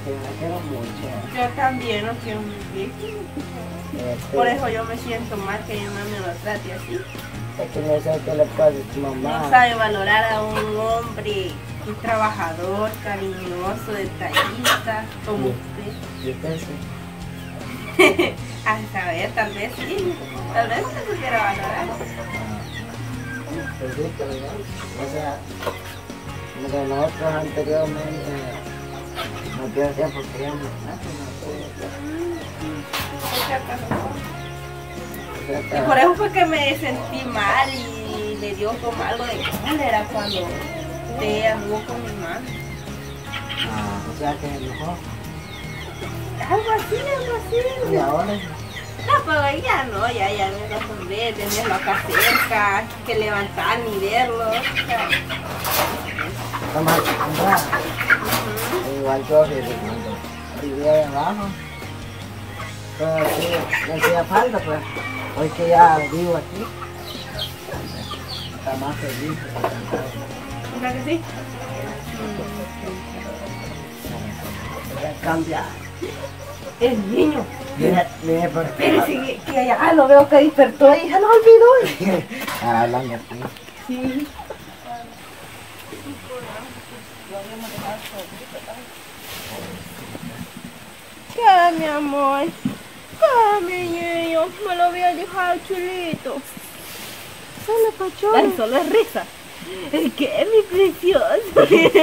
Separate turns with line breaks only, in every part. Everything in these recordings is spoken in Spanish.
Yo la quiero mucho.
Yo también lo quiero mucho. Por eso yo me siento mal que mi mamá me lo trate así.
Es que no sé qué le pasa a tu mamá.
No sabe valorar a un hombre, un trabajador, cariñoso, detallista, como usted.
¿Y usted sí?
A saber, tal vez sí. Tal vez se supiera valorar.
Pues sí, pero ya. O sea, como que nosotros anteriormente, no quiero tiempo queríamos
Y por eso fue que me sentí mal y le dio como algo de cólera cuando usted anduvo con mi mamá.
o sea que mejor.
Algo así.
Y ahora,
No, pero ya no, ya me acostumbré, tenerlo acá cerca, que levantar ni verlo. O sea,
estamos acostumbrados. Igual yo, fíjate, cuando vivía ahí abajo, pero sí, me hacía falta, pues. Hoy que ya vivo aquí, está más feliz.
¿verdad que sí?
Ya cambia.
El niño.
Mire, por
Espérese que ya lo veo que despertó y se lo olvidó.
ahora hablando aquí.
Sí. ¿Qué, mi amor? ¿Qué, mi niño? Me lo había dejado chulito. Solo pachón. Ay, solo es risa. ¿Qué, mi precioso?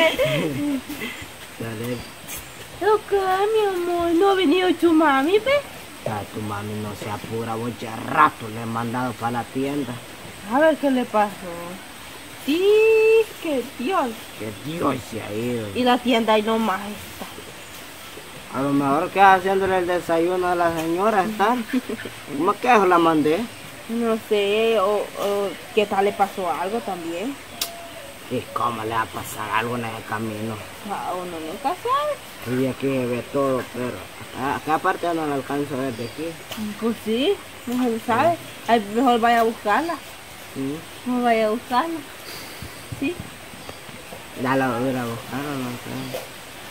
Dale.
¿Qué, mi amor? ¿No ha venido tu mami, ve?
Ya, tu mami no se apura, voy ya rato le he mandado para la tienda.
A ver qué le pasó. Sí, que Dios.
Que Dios se ha ido.
Y la tienda ahí nomás está.
A lo mejor queda haciéndole el desayuno a la señora, ¿están? ¿Cómo que eso la mandé?
No sé, o qué tal le pasó algo también.
¿Y cómo le va a pasar algo en ese camino?
Uno nunca sabe.
Y aquí se ve todo, pero acá aparte ya no la alcanzo a ver de aquí.
Pues sí, no se sabe. Ay, mejor vaya a buscarla.
¿Sí?
Mejor vaya a buscarla. Sí.
Ya la voy a ir a buscar o no sé.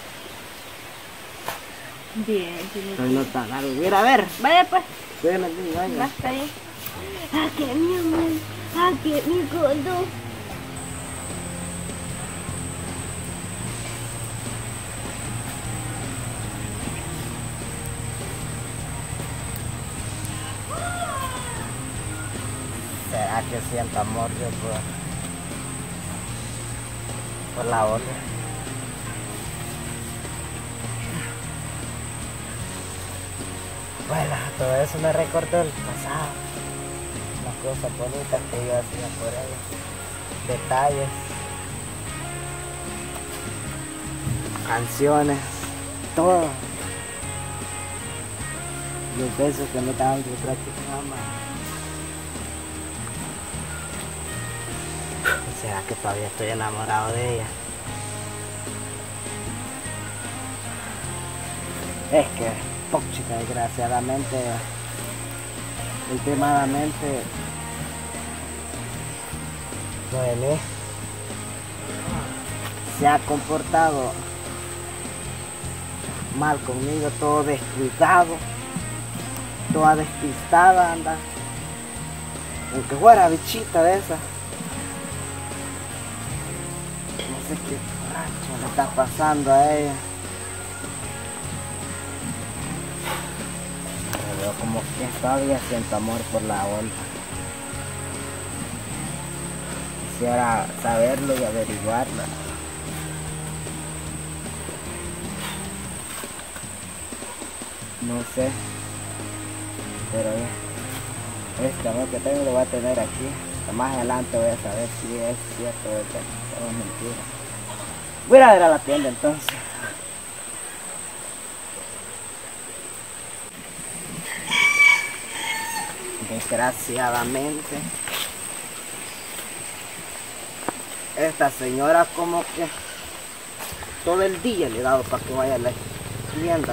Bien, sí.
Pero no está largo. Mira, a ver.
Vaya pues,
Cuídame, vaya.
está bien. Ah, que mi amor. Ah, que mi gordo.
¿Será que siento amor yo por la otra? Bueno, todo eso me recordó el pasado. Las cosas bonitas que yo hacía por ella. Detalles. Canciones. Todo. Los besos que me daban su práctica mamá. ¿Será que todavía estoy enamorado de ella? Es que, chica, desgraciadamente, últimamente, Noelí se ha comportado mal conmigo, todo descuidado, toda despistada anda, aunque fuera bichita de esa. No sé qué racho le está pasando a ella. Pero veo como que todavía siento amor por la otra. Quisiera saberlo y averiguarlo. No sé, pero este amor que tengo lo voy a tener aquí. Más adelante voy a saber si es cierto o es mentira. Voy a ir a la tienda entonces. Desgraciadamente, esta señora como que todo el día le he dado para que vaya a la tienda.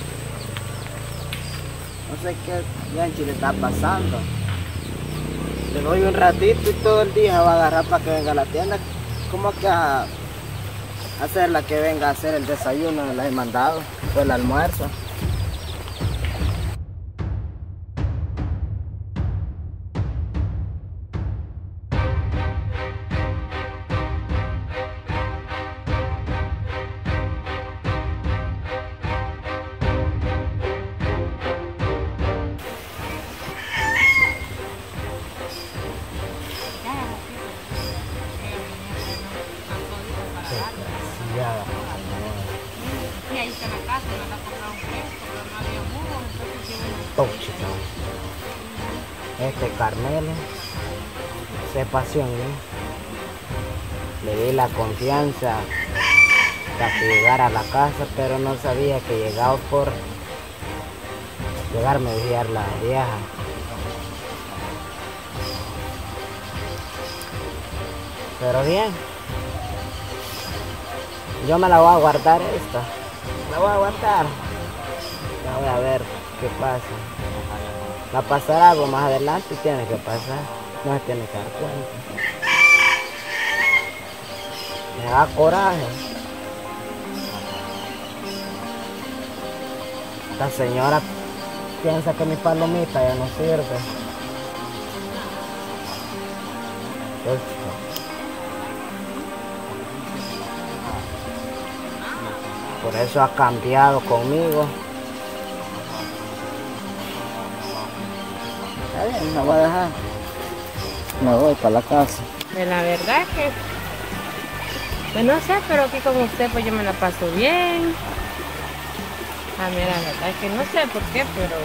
No sé qué Yanchi le está pasando. Le doy un ratito y todo el día se va a agarrar para que venga a la tienda. Como que a hacerla que venga a hacer el desayuno, la he mandado, o el almuerzo.
Y ahí está la casa, no la compraron fresco, pero no había muros, entonces yo
Todo chico. Carmelo, se pasión, ¿no? Le di la confianza para que llegara a la casa, pero no sabía que llegaba por llegarme a guiar la vieja. Pero bien, yo me la voy a guardar esta, la voy a aguantar, ya voy a ver qué pasa. Va a pasar algo más adelante, tiene que pasar, no se tiene que dar cuenta. Me da coraje. Esta señora piensa que mi palomita ya no sirve. Por eso ha cambiado conmigo. Está bien, me voy a dejar. Me voy para la casa.
pues la verdad que, pues no sé, pero aquí con usted pues yo me la paso bien. A mí la verdad es que no sé por qué, pero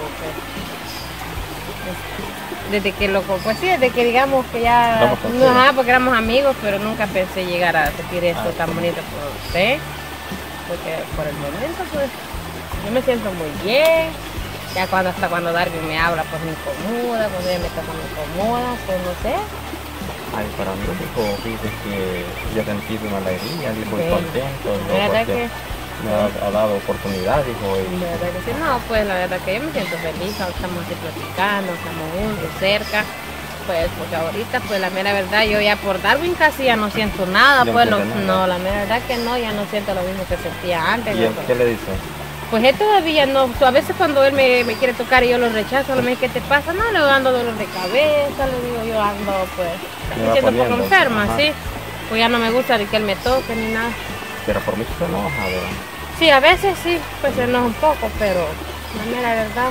pues, desde que pues sí, desde que digamos que ya, no, porque éramos amigos, pero nunca pensé llegar a sentir esto tan bonito por usted. Porque por el momento pues yo me siento muy bien. Ya hasta cuando Darwin me habla pues me incomoda, cuando ella me toca me incomoda, pues no sé.
Ay, para mí dijo, dices que yo he sentido una alegría, dijo, y
Sí.
contento, ¿no?
La verdad
Porque
que
me ha dado oportunidad, dijo, y
la verdad que sí, no, pues la verdad que yo me siento feliz, ahora estamos aquí platicando, estamos juntos, cerca. Pues porque ahorita pues la mera verdad yo ya por Darwin casi ya no siento nada,
No
pues
siente nada.
no, la mera verdad que no, ya no siento lo mismo que sentía antes.
¿y él
¿no?
qué le dice?
Pues él todavía no, a veces cuando él me quiere tocar y yo lo rechazo, me dice, ¿qué te pasa? No, le ando dolor de cabeza, le digo, yo ando pues,
Me
me
va
siento un poco
poniendo,
enferma,
ajá.
sí. Pues ya no me gusta de que él me toque ni nada.
Pero por mí se enoja, ¿verdad?
Sí, a veces sí, pues se enoja un poco, pero la mera verdad,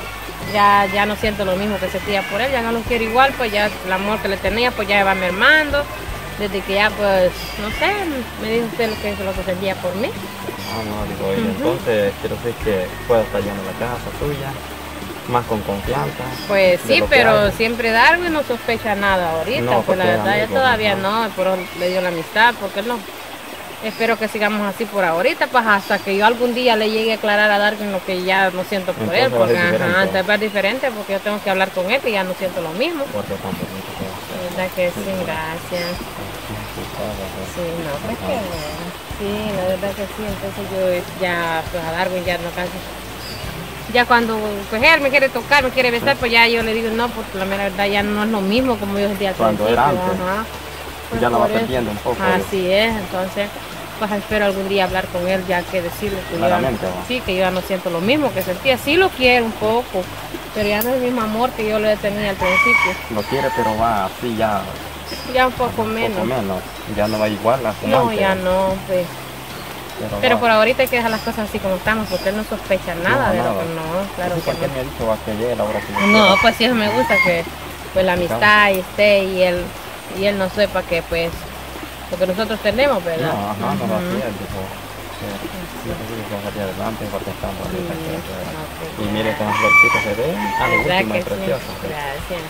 ya no siento lo mismo que sentía por él, ya no lo quiero igual, pues ya el amor que le tenía, pues ya va mermando. Desde que ya pues, no sé, me dijo usted lo que sentía por mí.
Ah, no, digo, y entonces quiero decir que puedo estar yendo a la casa tuya, más con confianza.
Pues
de
sí,
lo que
pero
haya.
siempre Darwin no sospecha nada ahorita,
No,
pues la
porque
verdad yo
amigo,
todavía
ajá.
no, pero le dio la amistad, porque no. Espero que sigamos así por ahorita, pues hasta que yo algún día le llegue a aclarar a Darwin lo que ya no siento por él,
Entonces va a
porque
ser diferente.
antes va a ser diferente, porque yo tengo que hablar con él y ya no siento lo mismo.
Porque tampoco se
La verdad que sí, gracias. Sí, no, pues qué bueno. Sí, la verdad que sí, entonces yo ya, pues a Darwin ya no casi. Ya cuando pues él me quiere tocar, me quiere besar, pues ya yo le digo no, porque la mera verdad ya no es lo mismo como yo sentía al
Cuando
principio.
era antes.
Ajá. Pues
Ya lo va
por eso.
perdiendo un poco.
Así es, entonces pues espero algún día hablar con él ya que decirle que
Claramente,
yo,
¿va?
sí, que yo ya no siento lo mismo que sentía. Sí lo quiero un poco, pero ya no es el mismo amor que yo le tenía al principio.
Lo quiere, pero va así ya
Ya un poco
un
menos.
poco menos. Ya no va igual a como
No,
antes.
ya no, pues. Pero
va.
por ahorita hay que dejar las cosas así como estamos, porque él no sospecha nada de lo
nada.
que no, claro
Sí,
que
porque
no.
me ha dicho va, que llegue a la hora que yo
No,
quiera.
pues sí, eso me gusta que pues la amistad y esté y él no sepa que pues lo que nosotros tenemos,
No,
¿verdad?
ajá, no lo
Ujú.
hacía, dijo. Sí, que salir adelante porque está bonita.
ok.
Y mire cómo las florcitas se ven. Ah, lo
¿Verdad
último
que
es precioso.
sí? Gracias.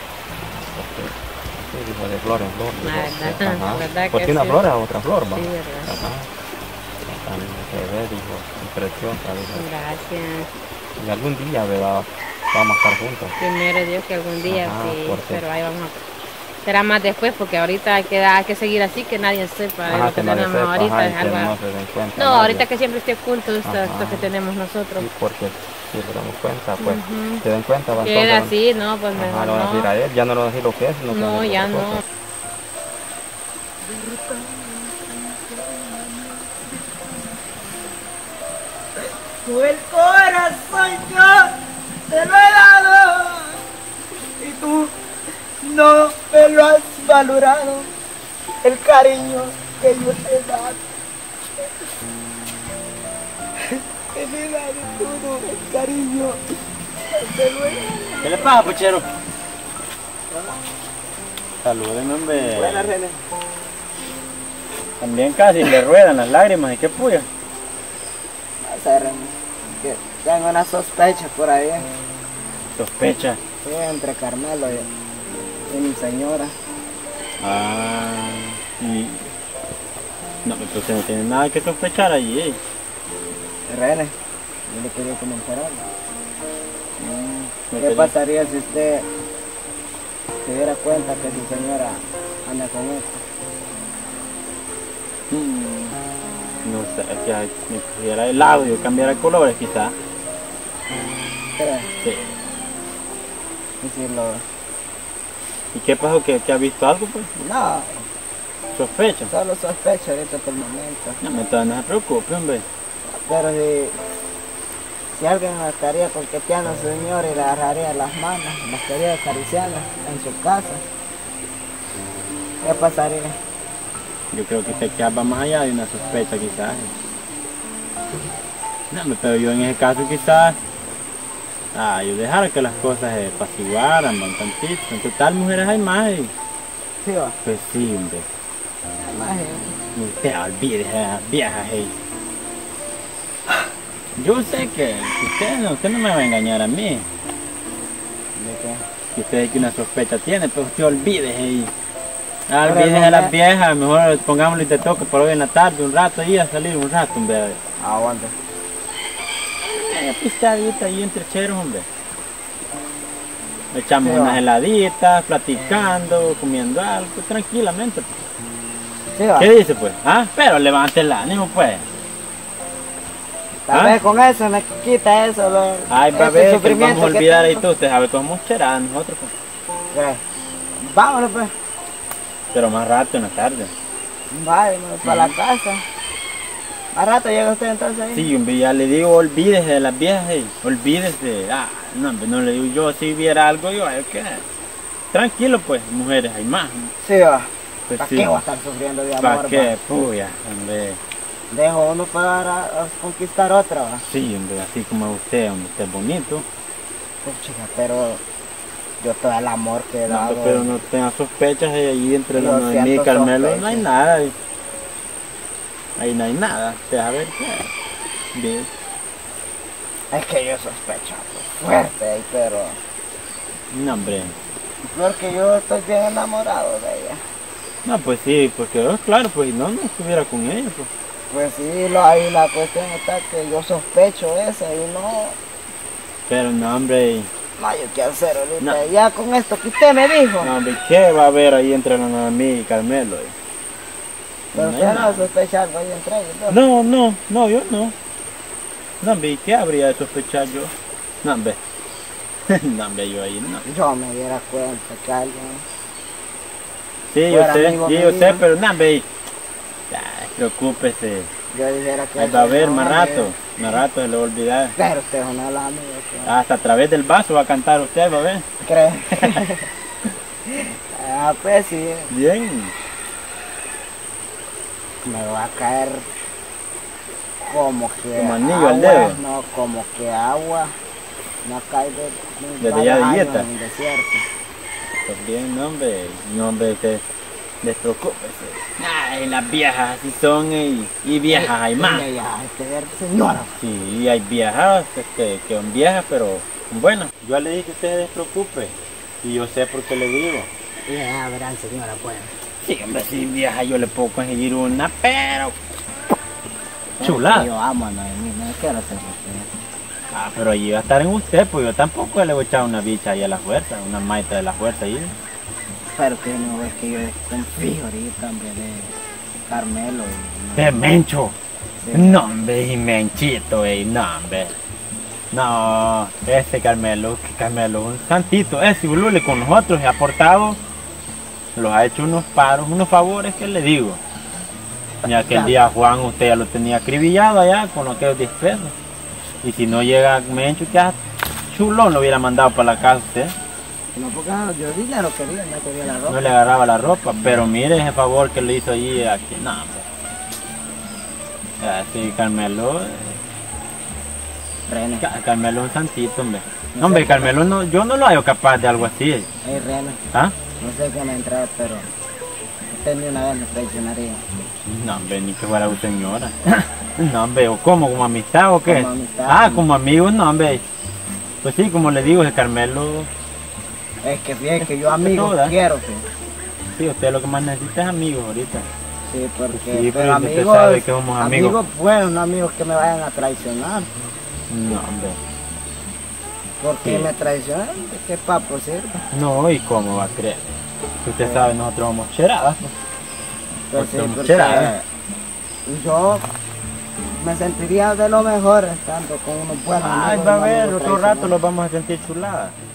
Sí, dijo de flor en flor. dijo,
Verdad,
ajá.
verdad
Porque
que
una
sí.
flor a otra flor, va.
Sí, verdad.
Ajá. También se ve, dijo, y preciosa, dijo.
Gracias.
Y algún día, ¿verdad? Vamos a estar juntos.
Primero Dios que algún día
Ajá,
sí,
porque-
pero ahí vamos a... Será más después porque ahorita hay que seguir así que nadie sepa de
Ajá,
lo que
nadie
tenemos
sepa,
ahorita.
ajá, y
Es
que
algo...
no se den cuenta.
No,
nadie.
ahorita que siempre esté oculto esto
Ajá.
que tenemos nosotros.
Sí, porque si nos damos cuenta, pues,
Ujú.
se den cuenta, van
Queda
todos.
así, no, pues
Ajá,
mejor
le van a decir a
no.
él, ya no le van a decir lo que es, sino que van a
No,
decir
ya
otra
no.
cosa.
El corazón yo te lo he dado y tú no me lo has valorado, el cariño que yo te he dado. En el aire todo el cariño te lo he dado.
¿Qué le pasa, puchero? Saluden, hombre.
Buenas, René.
También casi le ruedan las lágrimas y qué puya.
No sé, René, que tengo una sospecha por ahí.
Sospecha.
Sí, entre Carmelo y mi señora.
Ah, y... No, pero usted no tiene nada que sospechar allí, ¿eh?
René, yo le quería comentar algo.
No
¿Qué
te-
pasaría si usted se diera cuenta que su señora anda con él?
No sé, que me cogiera el audio, cambiara de colores quizás.
¿Cree?
Sí.
Y si lo...
¿Y qué pasó? ¿Que ha visto algo, pues?
No,
¿Sospecha?
solo sospecho ahorita por el momento.
No, entonces no se preocupe, hombre.
Pero si alguien me estaría coqueteando a su señora y le agarraría las manos, la estaría acariciando en su casa, ¿qué pasaría?
Yo creo que usted va más allá de una sospecha quizás. No, hombre, pero yo en ese caso quizás... yo dejara que las cosas se apaciguaran, un tantito. En total, mujeres hay más.
Sí, va.
Pues sí, hombre.
Imagínate.
Usted olvide a las viejas, hey. Yo sé que usted no me va a engañar a mí.
¿De qué?
Que usted es que una sospecha tiene, pero usted olvide, hey.
Pero
Olvide
no
a las
me-
viejas, mejor pongámosle de toque por hoy en la tarde, un rato y a salir un rato, hombre.
Aguanta.
Pistadita ahí entre cheros, hombre. Echamos
Sí, va.
unas heladitas, platicando, comiendo algo, tranquilamente.
Sí, va.
¿Qué dice, pues? ¿Ah? Pero levante el ánimo, pues.
Tal
¿Ah?
vez con eso me quita eso,
Ay, va a
ese
ver que
sufrimiento
vamos a olvidar ahí
tengo.
todo. Usted sabe cómo vamos a echar nosotros, pues.
¿Qué? Vámonos pues.
Pero más rato en la tarde.
Vámonos para la casa. ¿A rato llega usted entonces ahí?
Sí, hombre, ya le digo, olvídese de las viejas, olvídese. No, hombre, no le digo yo, si viera algo, yo, ¿qué? Tranquilo, pues, mujeres, hay más.
Sí, va.
Pues
¿Para
sí.
qué voy a estar sufriendo de amor?
¿Para qué?
Va?
Puya, hombre.
Dejo uno para a conquistar otra, va.
Sí, hombre, así como usted, hombre, usted es bonito.
Pues chica, pero yo todo el amor que he
No,
dado.
pero no tenga sospechas ahí entre
Yo
la Noemí y
siento
Carmelo, no hay
sospechas.
nada. Ahí no hay nada. Usted a ver qué. Bien.
Es que yo sospecho fuerte ahí, pero
No, hombre.
porque yo estoy bien enamorado de ella.
No, pues sí, porque claro, pues si no estuviera con ella, pues.
Pues sí, ahí la cuestión está que yo sospecho eso y no,
Pero no, hombre.
no hay que hacer ahorita.
No.
Ya con esto que usted me dijo.
No, hombre, ¿qué va a haber ahí entre la Noemí y Carmelo?
Pero
No hay
usted no
nada.
sospecha algo ahí entre ellos dos.
No, yo no. No, hombre, ¿y qué habría de sospechar yo? No, hombre. No, hombre, yo ahí no.
Yo me diera cuenta que alguien.
Sí, yo
Fuera
sé,
amigo
sí, yo
mío.
sé, pero no, hombre. Preocúpese.
Yo dijera que.
Ahí va a ver
no,
más
que-
rato se le va a olvidar.
Pero usted es una la amiga que.
Hasta a través del vaso va a cantar usted, va a ver.
¿Cree? Pues sí,
Bien.
me va a caer como que.
Como anillo al
agua,
dedo.
No, como que agua. No cae de
Desde ya de
varios
dieta.
años en el desierto.
Pues bien, no, hombre, usted despreocúpese. Ay, las viejas así son y viejas hay más.
Ella ya hay que ver, señora.
Sí, hay viejas que son viejas, pero bueno. Yo le dije que usted se despreocupe y yo sé por qué le digo.
Ya verán, señora, pues.
Sí, hombre, si vieja yo le puedo conseguir una, pero chulada.
Yo amo a Noemí, no quiero ser usted.
Pero allí va a estar en usted, pues yo tampoco le voy a echar una bicha ahí a la fuerza, una maita de la fuerza ahí.
Pero que no es que yo confío ahorita, hombre, de Carmelo. Y
¡De Mencho!
Sí.
No, hombre, y Menchito, no, hombre. No, ese Carmelo, un santito, ese Bulule con nosotros se ha aportado, los ha hecho unos paros, unos favores que le digo. Ya que el día Juan usted ya lo tenía acribillado allá con aquellos 10 pesos. Y si no llega Mencho, que chulón lo hubiera mandado para la casa usted.
No, porque yo dinero quería, no quería la ropa.
No le agarraba la ropa, pero mire ese favor que le hizo allí aquí. No, hombre. Así, Carmelo.
René.
Carmelo un santito, hombre. No, hombre, Carmelo no, yo no lo hallo capaz de algo así.
René.
¿Ah?
No sé qué me entraba, pero usted ni una vez me traicionaría.
No, hombre, ni que fuera una señora. No, hombre, ¿o cómo? ¿Como amistad o qué?
Como amistad.
Ah, como amigos, no, hombre. Pues sí, como le digo, el Carmelo.
Es que fíjate que yo amigos
toda.
quiero, sí.
Sí, usted lo que más necesita es amigos ahorita.
Sí, porque
Sí,
pero
usted
amigos,
sabe que somos amigos.
amigos buenos, no amigos que me vayan a traicionar.
No, hombre.
Porque
Sí.
me traicionan, ¿de qué papo sirve?
No, ¿y cómo va a creer? Si usted sabe, nosotros somos cheradas. Pues.
Pues sí,
Porque
porque
cheradas.
yo me sentiría de lo mejor estando con unos buenos
Ay,
amigos,
va a
no
ver,
amigos
otro rato
traicioneros.
los vamos a sentir chuladas.